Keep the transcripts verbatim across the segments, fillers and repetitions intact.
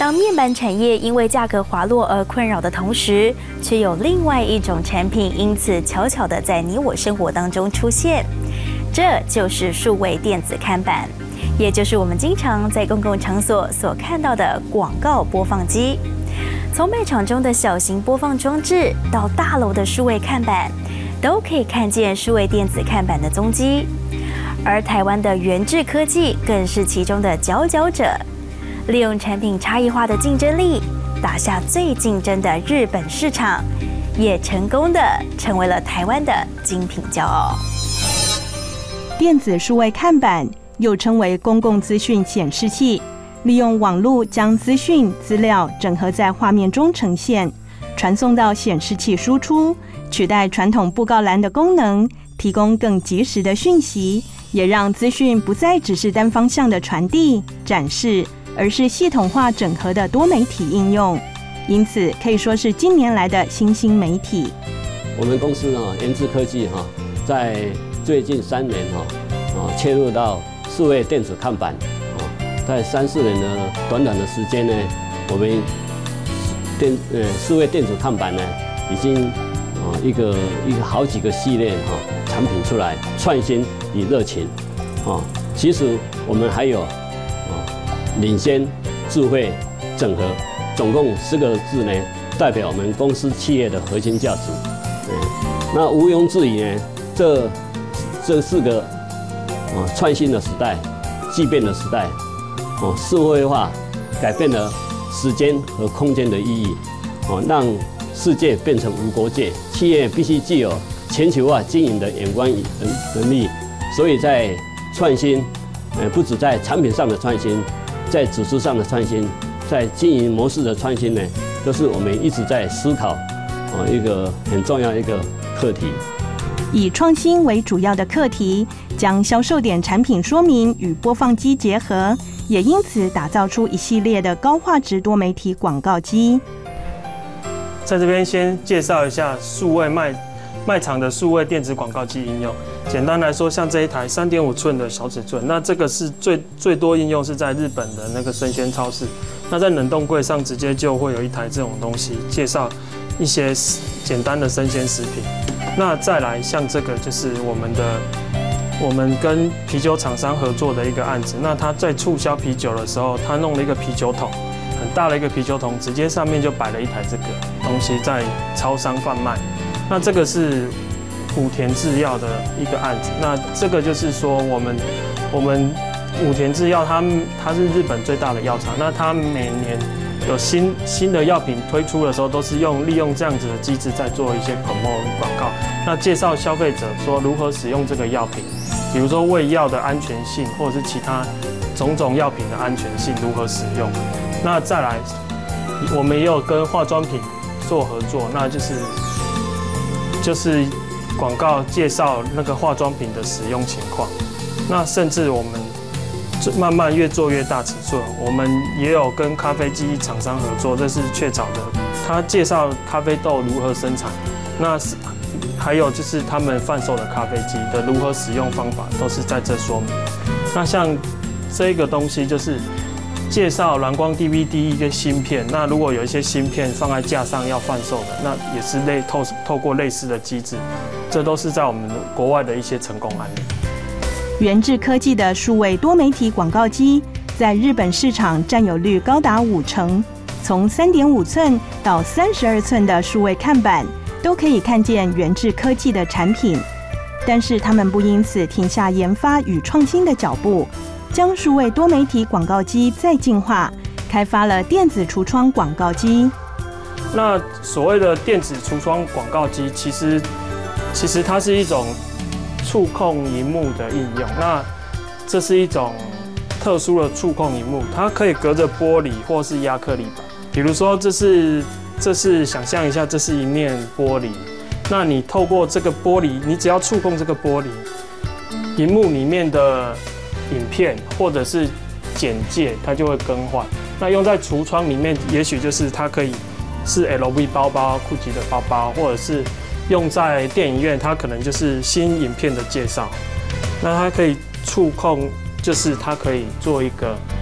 当面板产业因为价格滑落而困扰的同时，却有另外一种产品因此悄悄地在你我生活当中出现，这就是数位电子看板，也就是我们经常在公共场所所看到的广告播放机。从卖场中的小型播放装置到大楼的数位看板，都可以看见数位电子看板的踪迹。而台湾的元智科技更是其中的佼佼者，利用产品差异化的竞争力，打下最竞争的日本市场，也成功的成为了台湾的精品骄傲。 电子数位看板又称为公共资讯显示器，利用网络将资讯资料整合在画面中呈现，传送到显示器输出，取代传统布告栏的功能，提供更及时的讯息，也让资讯不再只是单方向的传递展示，而是系统化整合的多媒体应用，因此可以说是近年来的新兴媒体。 我们公司呢，元智科技哈，在最近三年哈啊切入到数位电子看板啊，在三四年的短短的时间呢，我们电呃数位电子看板呢已经啊一个一个好几个系列哈产品出来，创新与热情啊。其实我们还有啊领先、智慧、整合，总共四个字呢，代表我们公司企业的核心价值。嗯，那毋庸置疑呢，这这四个啊创新的时代、巨变的时代，哦，社会化改变了时间和空间的意义，哦，让世界变成无国界。企业必须具有全球化经营的眼光与能力，所以在创新，呃，不止在产品上的创新，在组织上的创新，在经营模式的创新呢，都是我们一直在思考，哦，一个很重要的一个课题。 以创新为主要的课题，将销售点产品说明与播放机结合，也因此打造出一系列的高画质多媒体广告机。 在这边先介绍一下数位卖卖场的数位电子广告机应用。简单来说，像这一台 三点五寸的小尺寸，那这个是最最多应用是在日本的那个生鲜超市。那在冷冻柜上直接就会有一台这种东西，介绍一些简单的生鲜食品。那再来像这个就是我们的我们跟啤酒厂商合作的一个案子。那他在促销啤酒的时候，他弄了一个啤酒桶，很大的一个啤酒桶，直接上面就摆了一台这个东西在超商贩卖。那这个是武田制药的一个案子。那这个就是说我们我们武田制药它它是日本最大的药厂，那它每年有新新的药品推出的时候，都是用利用这样子的机制在做一些 promote 广告，那介绍消费者说如何使用这个药品，比如说胃药的安全性，或者是其他种种药品的安全性如何使用。那再来，我们也有跟化妆品做合作，那就是就是广告介绍那个化妆品的使用情况。那甚至我们慢慢越做越大尺寸，我们也有跟咖啡机厂商合作，这是雀巢的，他介绍咖啡豆如何生产，那还有就是他们贩售的咖啡机的如何使用方法，都是在这说明。那像这个东西就是介绍蓝光 D V D 一个芯片，那如果有一些芯片放在架上要贩售的，那也是类透透过类似的机制，这都是在我们国外的一些成功案例。 元智科技的数位多媒体广告机在日本市场占有率高达五成，从 三点五寸到三十二寸的数位看板都可以看见元智科技的产品。但是他们不因此停下研发与创新的脚步，将数位多媒体广告机再进化，开发了电子橱窗广告机。 那所谓的电子橱窗广告机，其实其实它是一种触控萤幕的应用。那这是一种特殊的触控萤幕，它可以隔着玻璃或是亚克力板。比如说，这是这是想象一下，这是一面玻璃。那你透过这个玻璃，你只要触控这个玻璃，萤幕里面的影片或者是简介，它就会更换。那用在橱窗里面，也许就是它可以是 L V 包包、GUCCI 的包包，或者是用在电影院，它可能就是新影片的介绍。那它可以触控，就是它可以做一个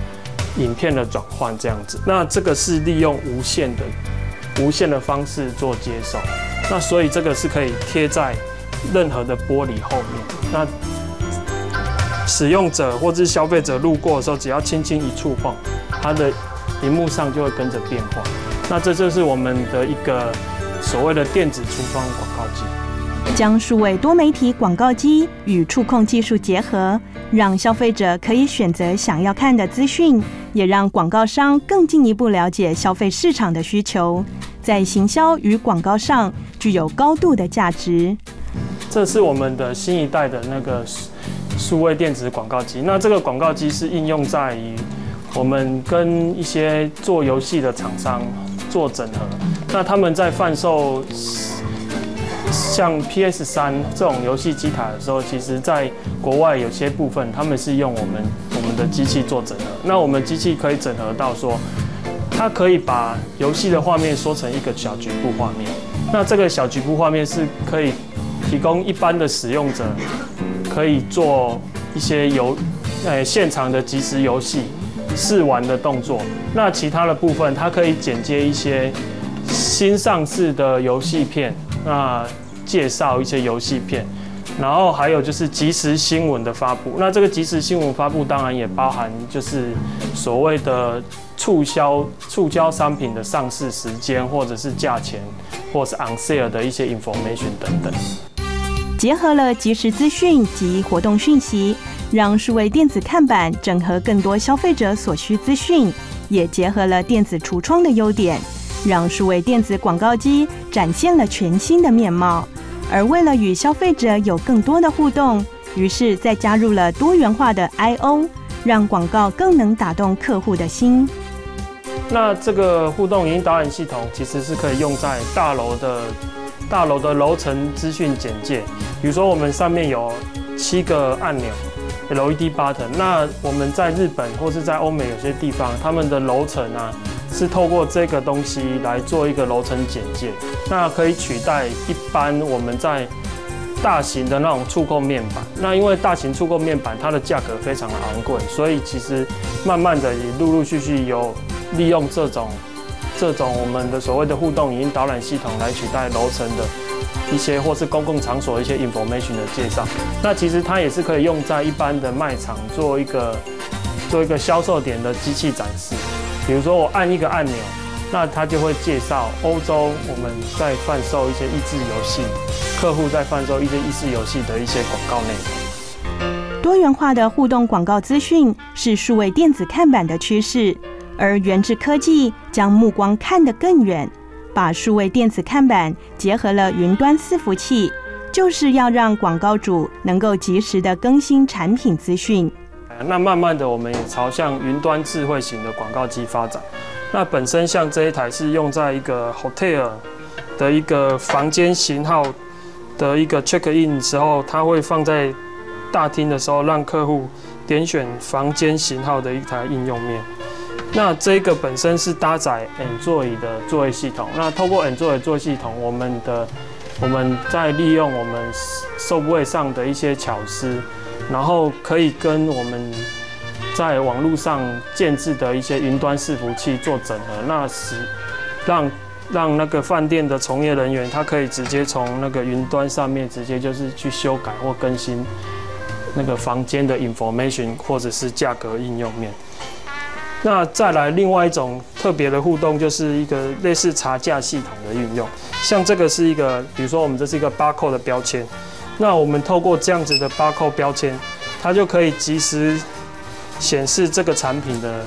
影片的转换这样子。那这个是利用无线的无线的方式做接收，那所以这个是可以贴在任何的玻璃后面。那使用者或是消费者路过的时候，只要轻轻一触碰，它的荧幕上就会跟着变化。那这就是我们的一个所谓的电子橱窗广告机。 将数位多媒体广告机与触控技术结合，让消费者可以选择想要看的资讯，也让广告商更进一步了解消费市场的需求，在行销与广告上具有高度的价值。 这是我们的新一代的那个数位电子广告机。那这个广告机是应用在于我们跟一些做游戏的厂商做整合，那他们在贩售像 P S 三 这种游戏机台的时候，其实在国外有些部分他们是用我们我们的机器做整合。那我们机器可以整合到说，它可以把游戏的画面缩成一个小局部画面。那这个小局部画面是可以提供一般的使用者可以做一些游呃现场的即时游戏试玩的动作。那其他的部分，它可以剪接一些新上市的游戏片。那介绍一些游戏片，然后还有就是即时新闻的发布。那这个即时新闻发布当然也包含就是所谓的促销促销商品的上市时间，或者是价钱，或是 on sale 的一些 information 等等。 结合了即时资讯及活动讯息，让数位电子看板整合更多消费者所需资讯，也结合了电子橱窗的优点，让数位电子广告机展现了全新的面貌。而为了与消费者有更多的互动，于是再加入了多元化的 I O， 让广告更能打动客户的心。 那这个互动影音导览系统其实是可以用在大楼的大楼的楼层资讯简介，比如说我们上面有七个按钮 L E D button， 那我们在日本或是在欧美有些地方，他们的楼层啊是透过这个东西来做一个楼层简介，那可以取代一般我们在大型的那种触控面板。那因为大型触控面板它的价格非常的昂贵，所以其实慢慢的也陆陆续续有利用这种这种我们的所谓的互动影音导览系统来取代楼层的一些或是公共场所的一些 information 的介绍。那其实它也是可以用在一般的卖场做一个做一个销售点的机器展示。比如说我按一个按钮，那它就会介绍欧洲我们在贩售一些益智游戏，客户在贩售一些益智游戏的一些广告内容。 多元化的互动广告资讯是数位电子看板的趋势，而元智科技将目光看得更远，把数位电子看板结合了云端伺服器，就是要让广告主能够及时的更新产品资讯。 那慢慢的，我们也朝向云端智慧型的广告机发展。那本身像这一台是用在一个 hotel 的一个房间型号的一个 check in 的时候，它会放在大厅的时候，让客户点选房间型号的一台应用面。那这个本身是搭载 Android 的作业系统。那透过 Android 作业系统，我们的我们在利用我们 Subway 上的一些巧思。然后可以跟我们在网络上建置的一些云端伺服器做整合，那使让让那个饭店的从业人员，他可以直接从那个云端上面直接就是去修改或更新那个房间的 information 或者是价格应用面。那再来另外一种特别的互动，就是一个类似查价系统的运用，像这个是一个，比如说我们这是一个 barcode 的标签。那我们透过这样子的 barcode 标签，它就可以及时显示这个产品的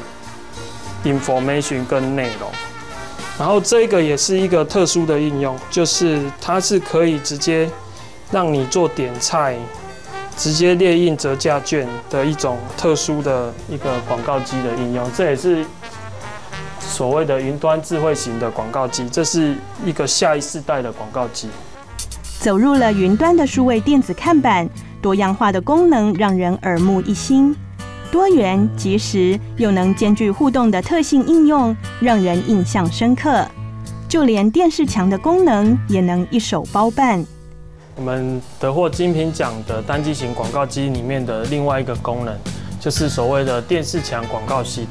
information 跟内容。然后这个也是一个特殊的应用，就是它是可以直接让你做点菜，直接列印折价券的一种特殊的一个广告机的应用。这也是所谓的云端智慧型的广告机，这是一个下一世代的广告机。 走入了云端的数位电子看板，多样化的功能让人耳目一新，多元、即时又能兼具互动的特性应用，让人印象深刻。就连电视墙的功能也能一手包办。 我们得获金品奖的单机型广告机里面的另外一个功能，就是所谓的电视墙广告系统。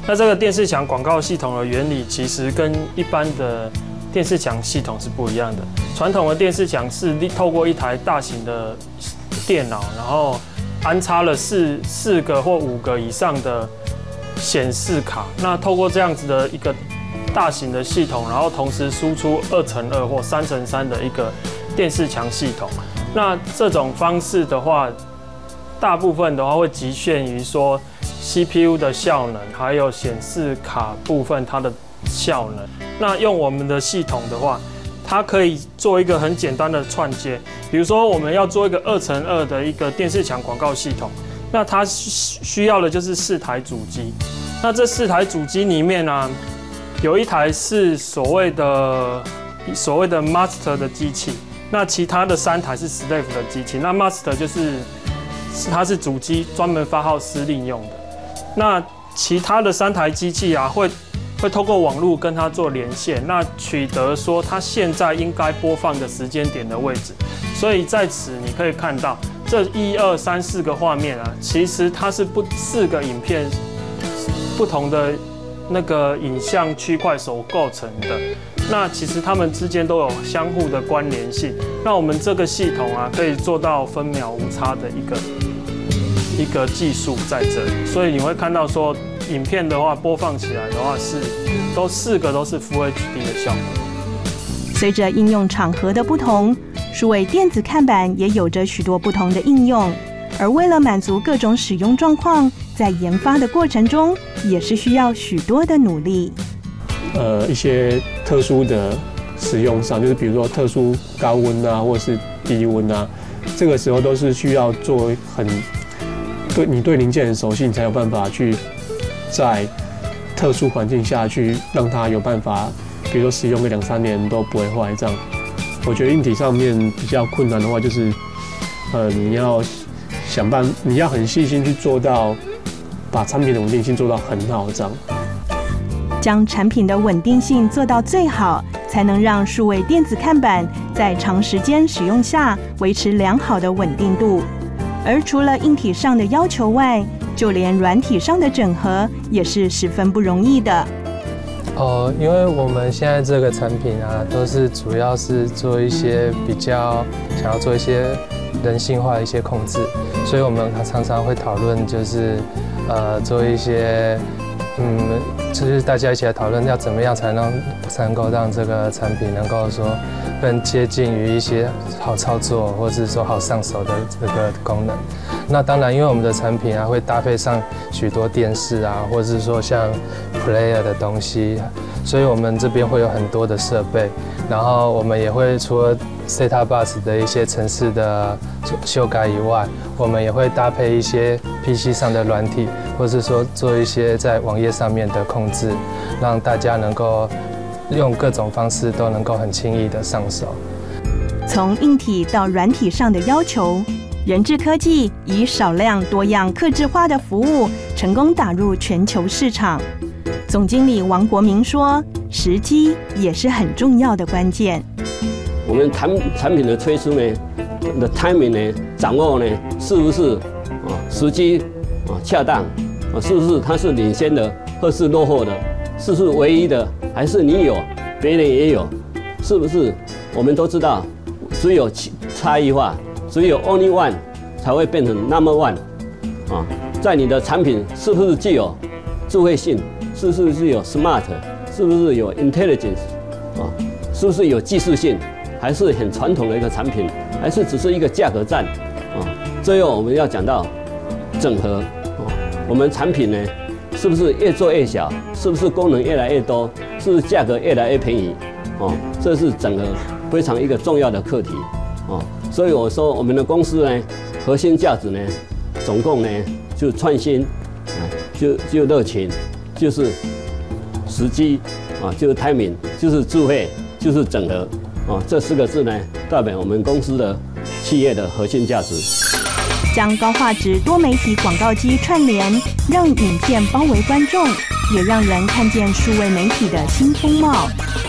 那这个电视墙广告系统的原理，其实跟一般的电视墙系统是不一样的。传统的电视墙是透过一台大型的电脑，然后安插了四四个或五个以上的显示卡。那透过这样子的一个大型的系统，然后同时输出二乘二或三乘三的一个电视墙系统。那这种方式的话，大部分的话会局限于说 C P U 的效能，还有显示卡部分它的效能。那用我们的系统的话，它可以做一个很简单的串接，比如说我们要做一个二乘二的一个电视墙广告系统，那它需要的就是四台主机。那这四台主机里面呢、啊，有一台是所谓的所谓的 master 的机器，那其他的三台是 slave 的机器。那 master 就是它是主机专门发号施令用的。那其他的三台机器啊，会会透过网络跟它做连线，那取得说它现在应该播放的时间点的位置。所以在此你可以看到，这一二三四个画面啊，其实它是不四个影片不同的那个影像区块所构成的。那其实它们之间都有相互的关联性。那我们这个系统啊，可以做到分秒无差的一个一个技术在这里。所以你会看到说，影片的话播放起来的话是都四个都是 Full H D 的效果。 随着应用场合的不同，数位电子看板也有着许多不同的应用。而为了满足各种使用状况，在研发的过程中也是需要许多的努力。 呃，一些特殊的使用上，就是比如说特殊高温啊，或是低温啊，这个时候都是需要做很对你对零件很熟悉，你才有办法去在特殊环境下去让它有办法，比如说使用个两三年都不会坏这样。我觉得硬体上面比较困难的话，就是呃你要想办，你要很细心去做到把产品的稳定性做到很好这样。 将产品的稳定性做到最好，才能让数位电子看板在长时间使用下维持良好的稳定度。而除了硬体上的要求外，就连软体上的整合也是十分不容易的。 哦，因为我们现在这个产品啊，都是主要是做一些比较想要做一些人性化的一些控制，所以我们常常会讨论，就是呃做一些。嗯，就是大家一起来讨论要怎么样才能才能够让这个产品能够说更接近于一些好操作或者是说好上手的这个功能。那当然，因为我们的产品啊会搭配上许多电视啊，或者是说像 player 的东西，所以我们这边会有很多的设备，然后我们也会除了 set-top box 的一些程式的修改以外，我们也会搭配一些 P C 上的软体，或是说做一些在网页上面的控制，让大家能够用各种方式都能够很轻易的上手。 从硬体到软体上的要求，人智科技以少量多样客制化的服务，成功打入全球市场。总经理王国明说，时机也是很重要的关键。 我们产产品的推出呢的 timing 呢，掌握呢是不是啊时机啊恰当啊，是不是它是领先的或是落后的，是不是唯一的，还是你有别人也有，是不是？我们都知道，只有差异化，只有 only one 才会变成 number one 啊。在你的产品是不是具有智慧性，是不是有 smart， 是不是有 intelligence 啊，是不是有技术性？还是很传统的一个产品，还是只是一个价格战啊？最后我们要讲到整合啊，我们产品呢是不是越做越小？是不是功能越来越多？是不是价格越来越便宜？哦，这是整合非常一个重要的课题哦。所以我说我们的公司呢，核心价值呢，总共呢就创新啊，就就热情，就是时机啊，就是 timing， 就是智慧，就是整合。哦，这四个字呢，代表我们公司的企业的核心价值。 将高画质多媒体广告机串联，让影片包围观众，也让人看见数位媒体的新风貌。